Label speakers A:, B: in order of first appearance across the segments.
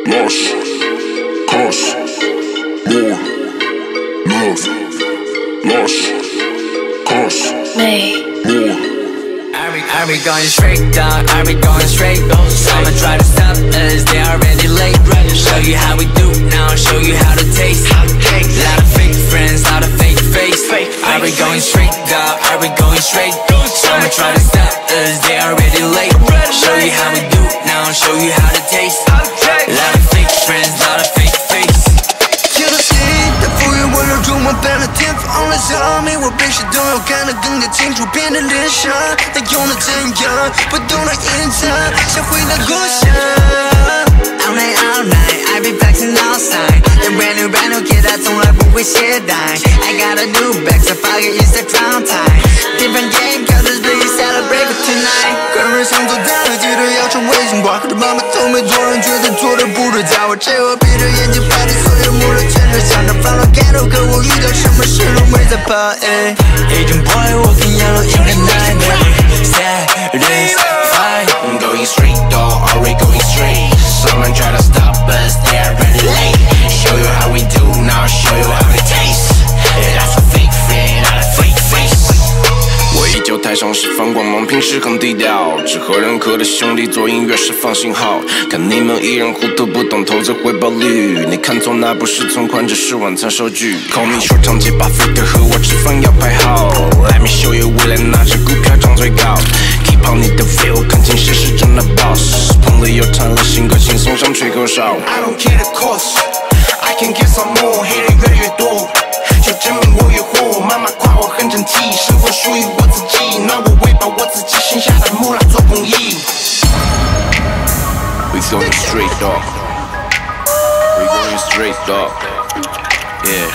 A: Lush, cuss, more, love. Lush, cuss, more.
B: Are we going straight, dog? Are we going straight? Someone try to stop us, they already late. Show you how we do now, show you how to taste. Lot of fake friends, lot of fake face. Are we going straight, dog? Are we going straight? Someone try to stop us, they already late. Show you how we do now, show you how to taste. Lot of fake friends, lot of fake face.
C: 有了新的富裕温柔中满变了天荒了小命，我被谁都要看得更加清楚，变得脸上那用的怎样，不懂得隐藏，想回到故乡。All night, I be flexing outside. The brand new kid， 他从来不会懈怠。I got a new bag， 才发现 it's the drown time。Different game， cause it's really celebrate for tonight。个人想做大，记得要成为星光。可是妈妈都没做人，觉得做的不对，叫我这我闭着眼睛发的所有目的全都想着放了 ghetto， 可我遇到什么事都没在怕。Agent boy walking yellow in the night。Saturdays fine，
D: I'm going straight though, are we going straight? Someone try to stop us, they are already late. Show you how we do now, show you how it tastes. That's a fake friend, not a fake face.
E: 我依旧台上释放光芒，平时很低调，只和认可的兄弟做音乐释放信号。看你们依然糊涂，不懂投资回报率。你看错那不是存款，只是晚餐收据。Call me 说长街巴菲特和我吃饭要排好。Let me show you 未来哪只股票涨最高。Keep on 你的 feel， 看清谁是真的 boss。棚里有产了新歌，轻松像吹口哨。
D: I don't care the cost, I can get some more， 黑的越来越多，就证明我有货。妈妈夸我很整齐，生活属于我自己，那我会把我自己剩下的木拉做公益。
E: We going straight dog. We going straight dog. Yeah.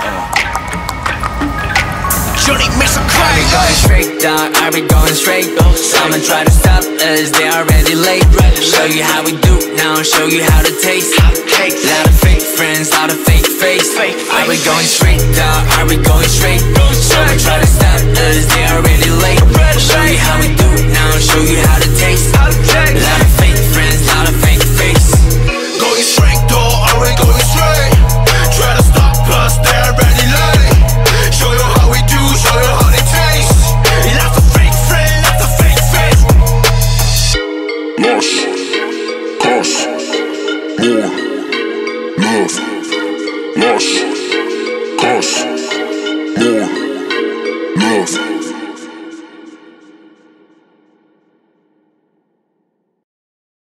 D: Johnny makes a
B: Are we
D: cry.
B: going straight, dog? Are we going straight? Someone try to stop us, they already late. Show you how we do now, show you how to taste. Lot of fake friends, lot of fake face. Are we going straight, dog? Are we going straight? Someone try to stop us, they already late. Show you how we do now, show you how to taste. Lot of fake friends, lot of fake face.
D: Going straight though, are we going straight? Try to stop us, they are already late. Show you how we do, show you how it tastes. Lots of fake friends, lots of fake face.
A: Lush, cuss, more, love. Lush, cuss, more, love.